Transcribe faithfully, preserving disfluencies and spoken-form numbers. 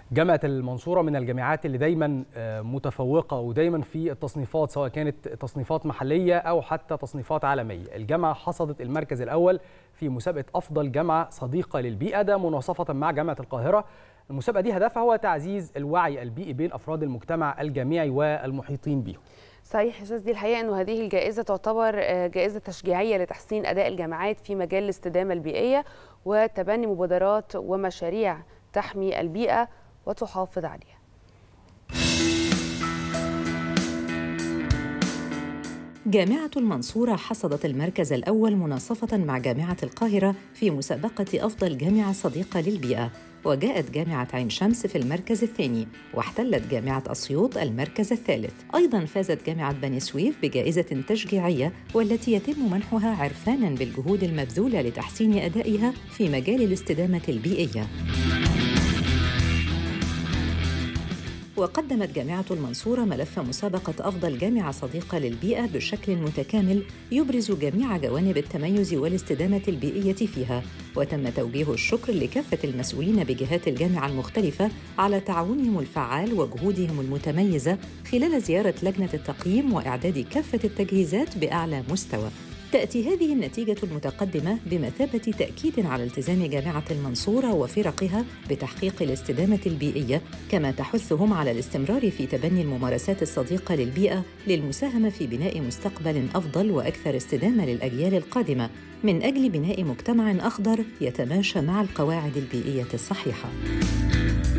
جامعة المنصورة من الجامعات اللي دايما متفوقة ودايما في التصنيفات، سواء كانت تصنيفات محلية أو حتى تصنيفات عالمية. الجامعة حصدت المركز الأول في مسابقة أفضل جامعة صديقة للبيئة، ده مناصفة مع جامعة القاهرة. المسابقة دي هدفها هو تعزيز الوعي البيئي بين أفراد المجتمع الجامعي والمحيطين بهم. صحيح يا استاذ، دي الحقيقه انه هذه الجائزه تعتبر جائزه تشجيعيه لتحسين اداء الجامعات في مجال الاستدامه البيئيه وتبني مبادرات ومشاريع تحمي البيئه وتحافظ عليها. جامعة المنصورة حصدت المركز الأول مناصفة مع جامعة القاهرة في مسابقة أفضل جامعة صديقة للبيئة، وجاءت جامعة عين شمس في المركز الثاني، واحتلت جامعة أسيوط المركز الثالث. أيضاً فازت جامعة بني سويف بجائزة تشجيعية والتي يتم منحها عرفاناً بالجهود المبذولة لتحسين أدائها في مجال الاستدامة البيئية. وقدمت جامعة المنصورة ملف مسابقة أفضل جامعة صديقة للبيئة بشكل متكامل يبرز جميع جوانب التميز والاستدامة البيئية فيها، وتم توجيه الشكر لكافة المسؤولين بجهات الجامعة المختلفة على تعاونهم الفعال وجهودهم المتميزة خلال زيارة لجنة التقييم وإعداد كافة التجهيزات بأعلى مستوى. تأتي هذه النتيجة المتقدمة بمثابة تأكيد على التزام جامعة المنصورة وفرقها بتحقيق الاستدامة البيئية، كما تحثهم على الاستمرار في تبني الممارسات الصديقة للبيئة للمساهمة في بناء مستقبل أفضل وأكثر استدامة للأجيال القادمة من أجل بناء مجتمع أخضر يتماشى مع القواعد البيئية الصحيحة.